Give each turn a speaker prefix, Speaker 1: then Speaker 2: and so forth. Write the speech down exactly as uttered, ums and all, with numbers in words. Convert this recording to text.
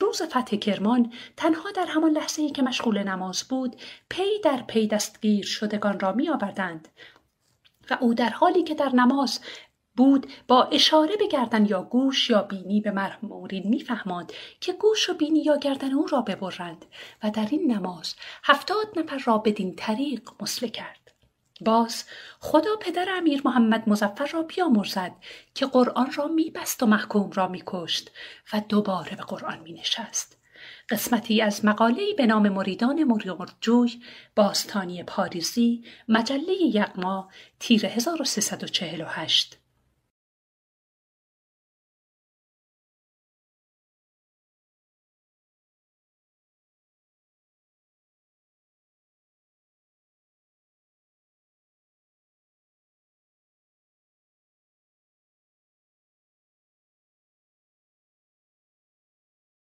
Speaker 1: روز فتح کرمان تنها در همان لحظه‌ای که مشغول نماز بود پی در پی دستگیر شدگان را می آوردند و او در حالی که در نماز بود با اشاره به گردن یا گوش یا بینی به مأمورین می‌فهماند که گوش و بینی یا گردن او را ببرند و در این نماز هفتاد نفر را بدین طریق مسله کرد. باز خدا پدر امیر محمد مظفر را بیامرزد که قرآن را می‌بست و محکوم را می‌کشت و دوباره به قرآن می‌نشست. قسمتی از مقاله‌ای به نام مریدان مرجوی، باستانی پاریزی، مجله یغما، تیر هزار و سیصد و چهل و هشت.